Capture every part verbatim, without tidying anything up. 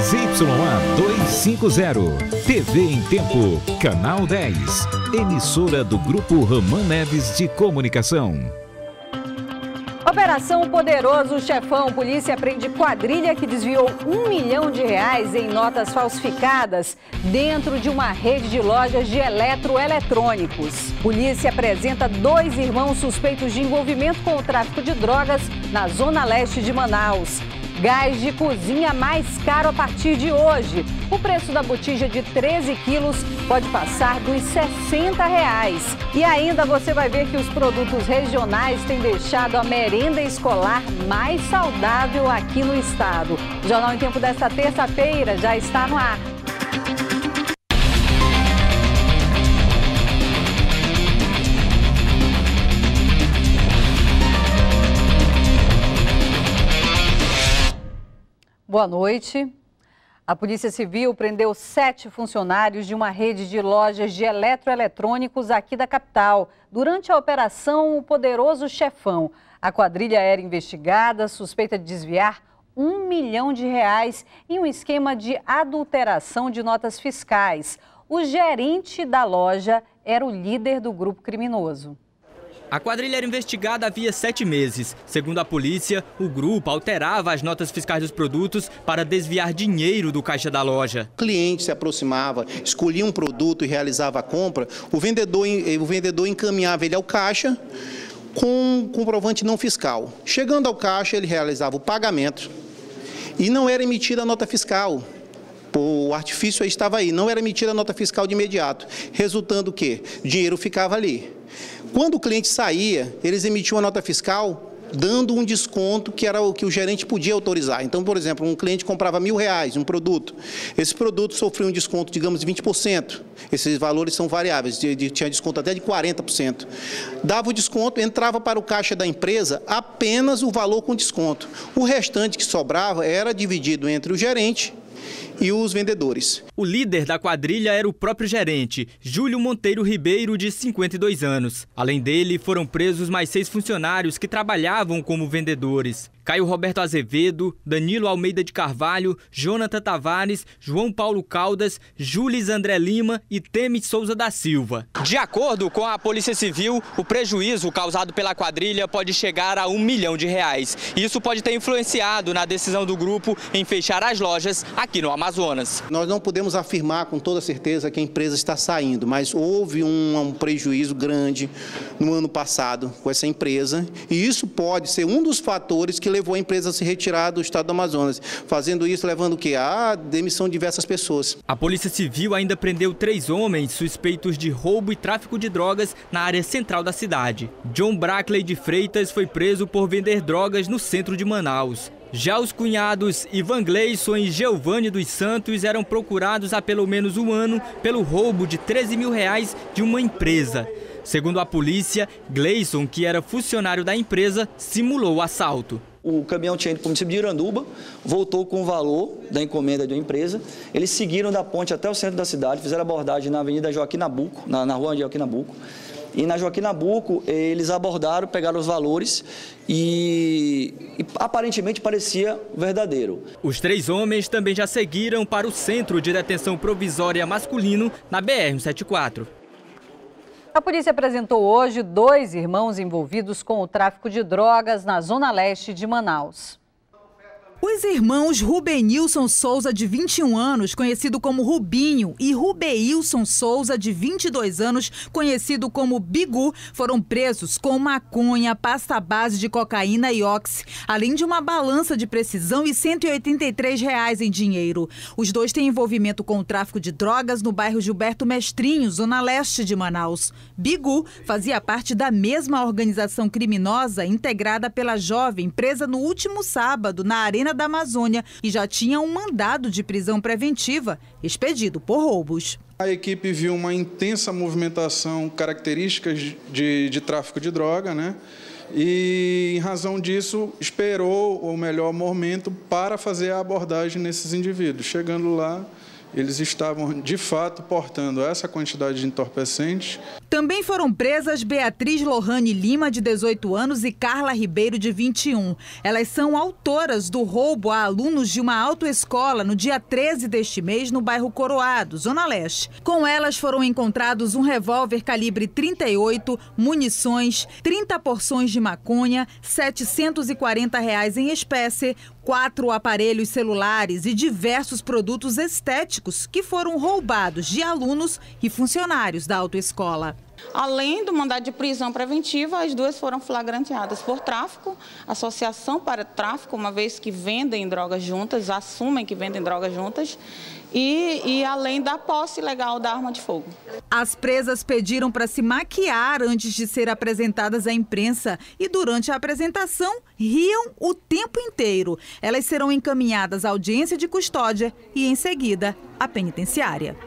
Y A duzentos e cinquenta, T V em Tempo, Canal dez, emissora do Grupo Ramã Neves de Comunicação. Operação Poderoso Chefão. Polícia prende quadrilha que desviou um milhão de reais em notas falsificadas dentro de uma rede de lojas de eletroeletrônicos. Polícia apresenta dois irmãos suspeitos de envolvimento com o tráfico de drogas na zona leste de Manaus. Gás de cozinha mais caro a partir de hoje. O preço da botija de treze quilos pode passar dos sessenta reais. E ainda você vai ver que os produtos regionais têm deixado a merenda escolar mais saudável aqui no estado. O Jornal em Tempo desta terça-feira já está no ar. Boa noite. A Polícia Civil prendeu sete funcionários de uma rede de lojas de eletroeletrônicos aqui da capital durante a operação O Poderoso Chefão. A quadrilha era investigada, suspeita de desviar um milhão de reais em um esquema de adulteração de notas fiscais. O gerente da loja era o líder do grupo criminoso. A quadrilha era investigada havia sete meses. Segundo a polícia, o grupo alterava as notas fiscais dos produtos para desviar dinheiro do caixa da loja. O cliente se aproximava, escolhia um produto e realizava a compra, o vendedor, o vendedor encaminhava ele ao caixa com um comprovante não fiscal. Chegando ao caixa, ele realizava o pagamento e não era emitida a nota fiscal. O artifício aí estava aí, não era emitida a nota fiscal de imediato, resultando o quê? O dinheiro ficava ali. Quando o cliente saía, eles emitiam a nota fiscal dando um desconto que era o que o gerente podia autorizar. Então, por exemplo, um cliente comprava mil reais, um produto. Esse produto sofreu um desconto, digamos, de vinte por cento. Esses valores são variáveis, de, de, tinha desconto até de quarenta por cento. Dava o desconto, entrava para o caixa da empresa apenas o valor com desconto. O restante que sobrava era dividido entre o gerente e os vendedores. O líder da quadrilha era o próprio gerente, Júlio Monteiro Ribeiro, de cinquenta e dois anos. Além dele, foram presos mais seis funcionários que trabalhavam como vendedores. Caio Roberto Azevedo, Danilo Almeida de Carvalho, Jonathan Tavares, João Paulo Caldas, Júlis André Lima e Temes Souza da Silva. De acordo com a Polícia Civil, o prejuízo causado pela quadrilha pode chegar a um milhão de reais. Isso pode ter influenciado na decisão do grupo em fechar as lojas aqui no Amazonas. Nós não podemos afirmar com toda certeza que a empresa está saindo, mas houve um, um prejuízo grande no ano passado com essa empresa e isso pode ser um dos fatores que levou a empresa a se retirar do estado do Amazonas, fazendo isso, levando o quê? A demissão de diversas pessoas. A Polícia Civil ainda prendeu três homens suspeitos de roubo e tráfico de drogas na área central da cidade. John Brackley de Freitas foi preso por vender drogas no centro de Manaus. Já os cunhados Ivan Gleison e Geovane dos Santos eram procurados há pelo menos um ano pelo roubo de treze mil reais de uma empresa. Segundo a polícia, Gleison, que era funcionário da empresa, simulou o assalto. O caminhão tinha ido para o município de Iranduba, voltou com o valor da encomenda da empresa. Eles seguiram da ponte até o centro da cidade, fizeram abordagem na Avenida Joaquim Nabuco, na, na rua Joaquim Nabuco. E na Joaquim Nabuco, eles abordaram, pegaram os valores e, e aparentemente parecia verdadeiro. Os três homens também já seguiram para o Centro de Detenção Provisória Masculino, na B R cento e setenta e quatro. A polícia apresentou hoje dois irmãos envolvidos com o tráfico de drogas na zona leste de Manaus. Os irmãos Rubenilson Souza, de vinte e um anos, conhecido como Rubinho, e Rubeilson Souza, de vinte e dois anos, conhecido como Bigu, foram presos com maconha, pasta base de cocaína e oxi, além de uma balança de precisão e cento e oitenta e três reais em dinheiro. Os dois têm envolvimento com o tráfico de drogas no bairro Gilberto Mestrinho, zona leste de Manaus. Bigu fazia parte da mesma organização criminosa integrada pela jovem presa no último sábado na Arena da Amazônia e já tinha um mandado de prisão preventiva expedido por roubos. A equipe viu uma intensa movimentação, características de, de tráfico de droga, né? E, em razão disso, esperou o melhor momento para fazer a abordagem nesses indivíduos. Chegando lá, eles estavam, de fato, portando essa quantidade de entorpecentes. Também foram presas Beatriz Lohane Lima, de dezoito anos, e Carla Ribeiro, de vinte e um. Elas são autoras do roubo a alunos de uma autoescola no dia treze deste mês, no bairro Coroado, Zona Leste. Com elas foram encontrados um revólver calibre trinta e oito, munições, trinta porções de maconha, setecentos e quarenta reais em espécie, quatro aparelhos celulares e diversos produtos estéticos que foram roubados de alunos e funcionários da autoescola. Além do mandado de prisão preventiva, as duas foram flagranteadas por tráfico, associação para tráfico, uma vez que vendem drogas juntas, assumem que vendem drogas juntas, e, e além da posse ilegal da arma de fogo. As presas pediram para se maquiar antes de ser apresentadas à imprensa e durante a apresentação riam o tempo inteiro. Elas serão encaminhadas à audiência de custódia e, em seguida, à penitenciária.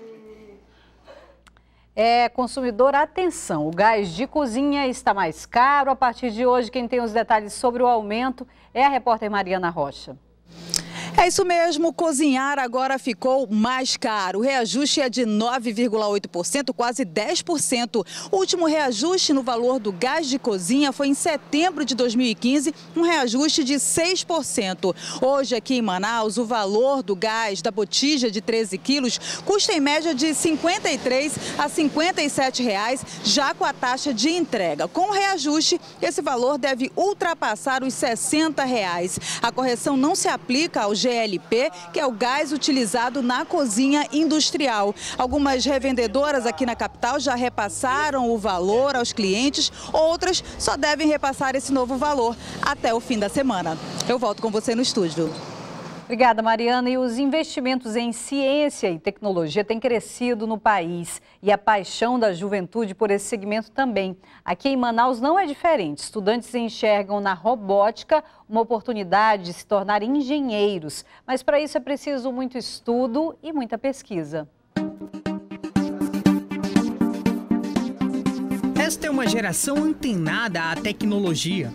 É, consumidor, atenção, o gás de cozinha está mais caro. A partir de hoje, quem tem os detalhes sobre o aumento é a repórter Mariana Rocha. É isso mesmo, cozinhar agora ficou mais caro. O reajuste é de nove vírgula oito por cento, quase dez por cento. O último reajuste no valor do gás de cozinha foi em setembro de dois mil e quinze, um reajuste de seis por cento. Hoje, aqui em Manaus, o valor do gás da botija de treze quilos custa em média de cinquenta e três a cinquenta e sete reais, já com a taxa de entrega. Com o reajuste, esse valor deve ultrapassar os sessenta reais. A correção não se aplica ao G L P, que é o gás utilizado na cozinha industrial. Algumas revendedoras aqui na capital já repassaram o valor aos clientes, outras só devem repassar esse novo valor até o fim da semana. Eu volto com você no estúdio. Obrigada, Mariana. E os investimentos em ciência e tecnologia têm crescido no país e a paixão da juventude por esse segmento também. Aqui em Manaus não é diferente. Estudantes enxergam na robótica uma oportunidade de se tornar engenheiros. Mas para isso é preciso muito estudo e muita pesquisa. Esta é uma geração antenada à tecnologia.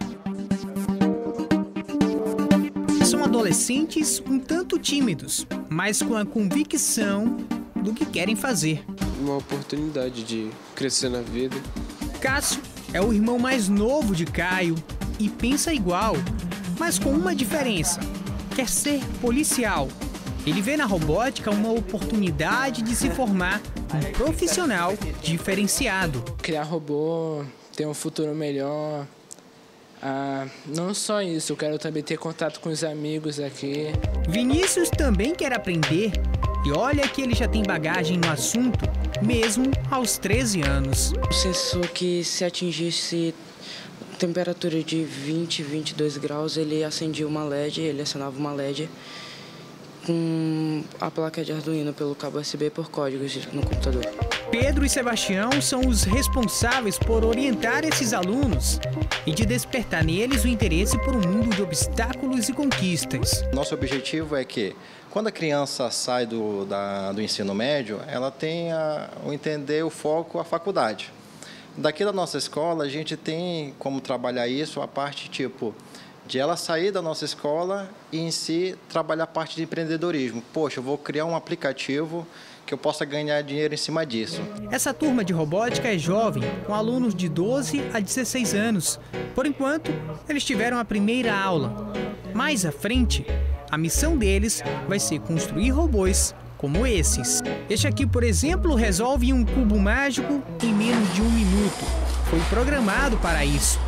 São adolescentes um tanto tímidos, mas com a convicção do que querem fazer. Uma oportunidade de crescer na vida. Cássio é o irmão mais novo de Caio e pensa igual, mas com uma diferença: quer ser policial. Ele vê na robótica uma oportunidade de se formar um profissional diferenciado. Criar robô, ter um futuro melhor. Ah, não só isso, eu quero também ter contato com os amigos aqui. Vinícius também quer aprender e olha que ele já tem bagagem no assunto, mesmo aos treze anos. Um sensor que se atingisse temperatura de vinte, vinte e dois graus, ele acendia uma L E D, ele acionava uma L E D com a placa de Arduino pelo cabo U S B por códigos no computador. Pedro e Sebastião são os responsáveis por orientar esses alunos e de despertar neles o interesse por um mundo de obstáculos e conquistas. Nosso objetivo é que, quando a criança sai do, da, do ensino médio, ela tenha o entender o foco, a faculdade. Daqui da nossa escola, a gente tem como trabalhar isso, a parte tipo de ela sair da nossa escola e, em si, trabalhar a parte de empreendedorismo. Poxa, eu vou criar um aplicativo que eu possa ganhar dinheiro em cima disso. Essa turma de robótica é jovem, com alunos de doze a dezesseis anos. Por enquanto, eles tiveram a primeira aula. Mais à frente, a missão deles vai ser construir robôs como esses. Este aqui, por exemplo, resolve um cubo mágico em menos de um minuto. Foi programado para isso.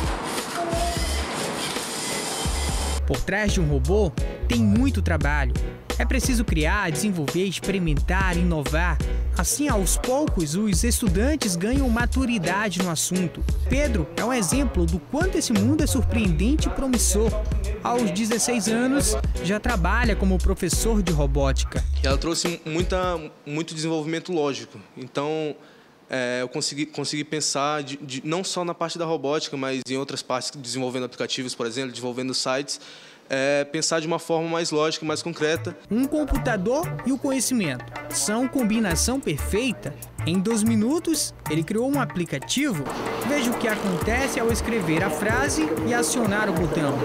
Por trás de um robô, tem muito trabalho. É preciso criar, desenvolver, experimentar, inovar. Assim, aos poucos, os estudantes ganham maturidade no assunto. Pedro é um exemplo do quanto esse mundo é surpreendente e promissor. Aos dezesseis anos, já trabalha como professor de robótica. Ela trouxe muita, muito desenvolvimento lógico. Então, é, eu consegui, consegui pensar de, de, não só na parte da robótica, mas em outras partes, desenvolvendo aplicativos, por exemplo, desenvolvendo sites. É, pensar de uma forma mais lógica, mais concreta. Um computador e o conhecimento são combinação perfeita. Em dois minutos, ele criou um aplicativo. Veja o que acontece ao escrever a frase e acionar o botão.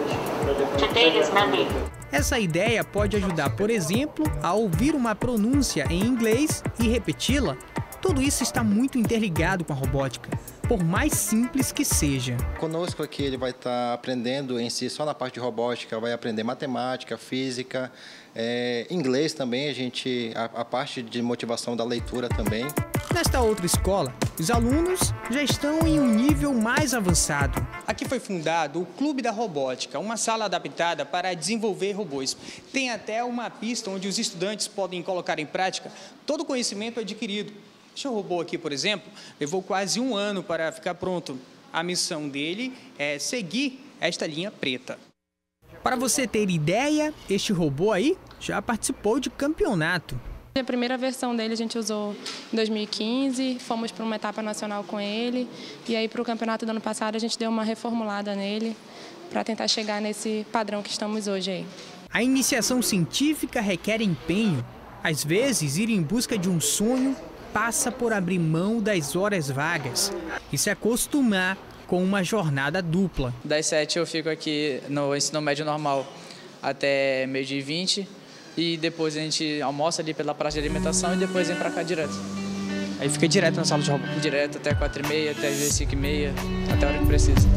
Essa ideia pode ajudar, por exemplo, a ouvir uma pronúncia em inglês e repeti-la. Tudo isso está muito interligado com a robótica, por mais simples que seja. Conosco aqui ele vai estar aprendendo em si só na parte de robótica, vai aprender matemática, física, é, inglês também, a, gente, a, a parte de motivação da leitura também. Nesta outra escola, os alunos já estão em um nível mais avançado. Aqui foi fundado o Clube da Robótica, uma sala adaptada para desenvolver robôs. Tem até uma pista onde os estudantes podem colocar em prática todo o conhecimento adquirido. Este robô aqui, por exemplo, levou quase um ano para ficar pronto. A missão dele é seguir esta linha preta. Para você ter ideia, este robô aí já participou de campeonato. A primeira versão dele a gente usou em dois mil e quinze, fomos para uma etapa nacional com ele, e aí para o campeonato do ano passado a gente deu uma reformulada nele para tentar chegar nesse padrão que estamos hoje aí. A iniciação científica requer empenho. Às vezes, ir em busca de um sonho passa por abrir mão das horas vagas e se acostumar com uma jornada dupla. Das sete eu fico aqui no ensino médio normal até meio-dia e vinte. E depois a gente almoça ali pela praça de alimentação e depois vem pra cá direto. Aí fica direto na sala de robô? Direto até quatro e meia, até às vezes cinco e meia, até a hora que precisa.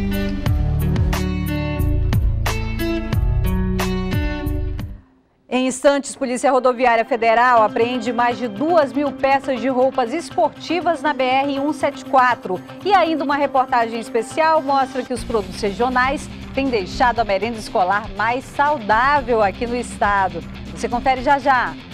Em instantes, Polícia Rodoviária Federal apreende mais de duas mil peças de roupas esportivas na B R cento e setenta e quatro. E ainda uma reportagem especial mostra que os produtos regionais têm deixado a merenda escolar mais saudável aqui no estado. Você confere já já.